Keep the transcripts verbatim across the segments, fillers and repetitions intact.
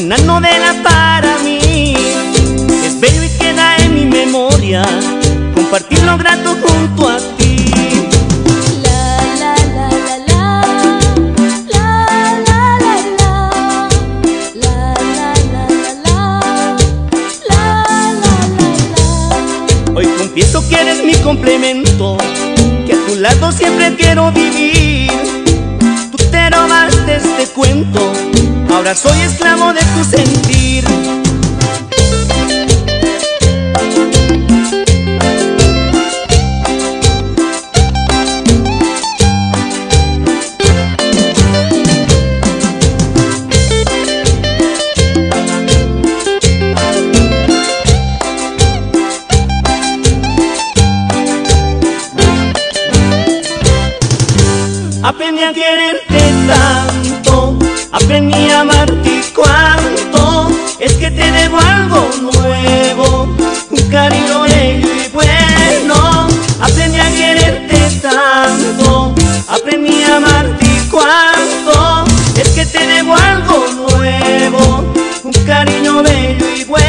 una novela para mí. Es bello y queda en mi memoria compartir lo grato junto a ti. Hoy confieso que eres mi complemento, que a tu lado siempre quiero vivir. Tú te robaste este cuento, ahora soy esclavo de tu sentir. Aprendí a quererte tanto, aprendí a amarte y cuánto. Es que te debo algo nuevo, un cariño bello y bueno. Aprendí a quererte tanto, aprendí a amarte y cuánto. Es que te debo algo nuevo, un cariño bello y bueno.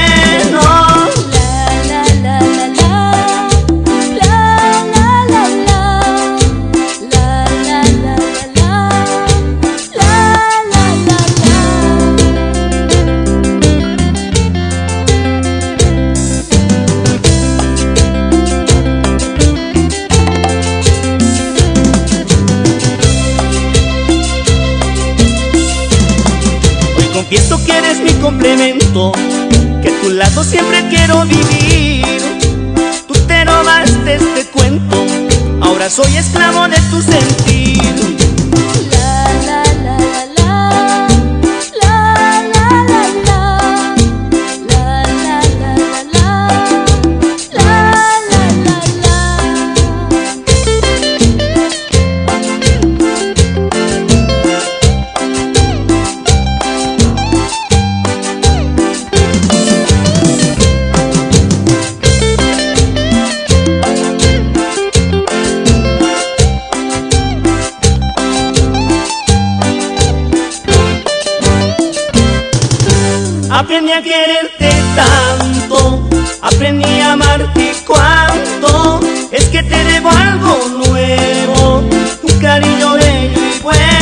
Confieso que eres mi complemento, que a tu lado siempre quiero vivir. Tú te robaste este cuento, ahora soy esclavo de tu sentir. Aprendí a quererte tanto, aprendí a amarte y cuánto. Es que te debo algo nuevo, un cariño bello y bueno.